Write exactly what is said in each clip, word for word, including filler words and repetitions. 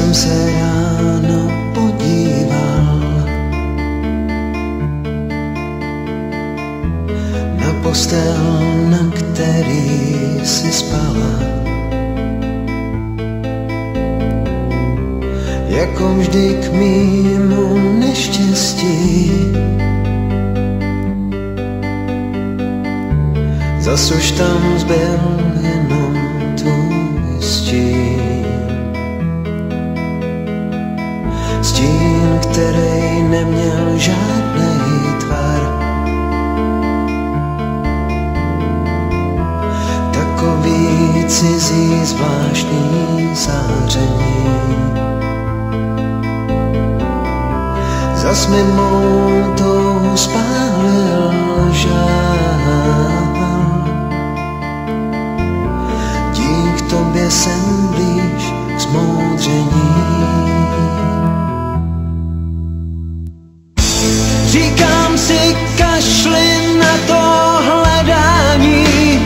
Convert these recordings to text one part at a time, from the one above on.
jsem se ráno podíval na postel, na který si spala, jako vždy k mému neštěstí. Zas už tam zbyl jenom tvůj stín, stín, který neměl žádnej tvar, takový cizí zvláštní záření. Zas mi mou touhu spálil žál, dík tobě jsem blíž k zmoudření. Říkám si, kašli na to hledání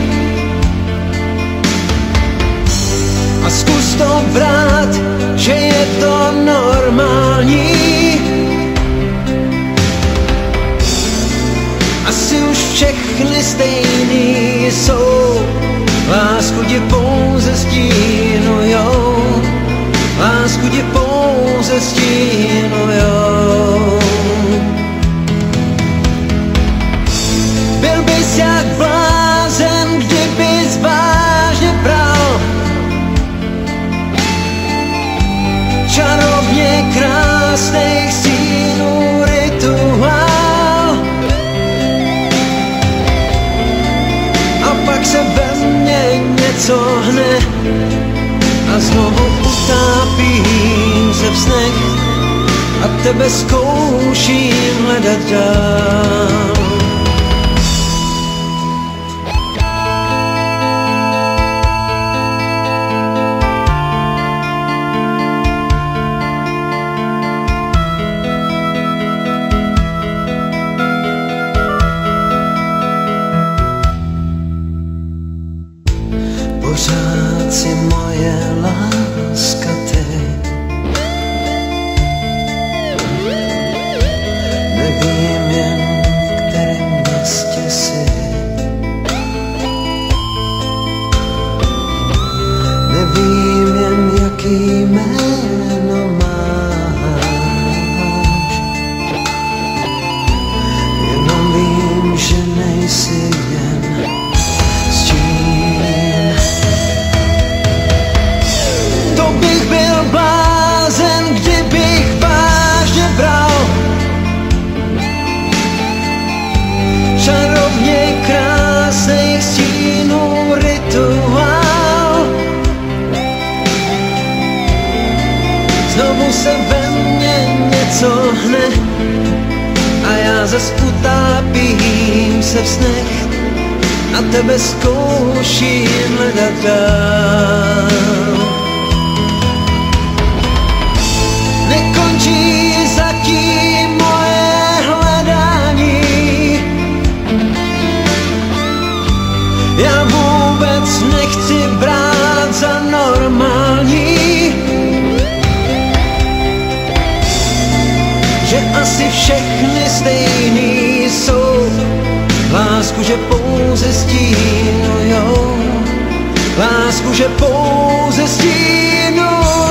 a zkus to brát, že je to normální. Asi už všechny stejný jsou, lásku ti pouze stínujou, lásku ti pouze stínujou. Byl bys jak blázen, kdybys vážně bral čarovně krásných stínů rituál, a pak se ve mně něco hne a znovu utápím se v snech a tebe zkouším hledat dál. Pořád si moje láska ty, nevím jen, v kterém městě jsi, nevím jen, jaký jméno máš, jenom vím, že nejsi jen blázen, kdybych vážně bral čarovně krásných stínů rituál. Znovu se ve mně něco hne a já zas utápím se v snech a tebe zkouším hledat dál. Nekončí zatím moje hledání, já vůbec nechci brát za normální, že asi všechny stejný jsou, lásku, že pouze stínujou, lásku, že pouze stínujou.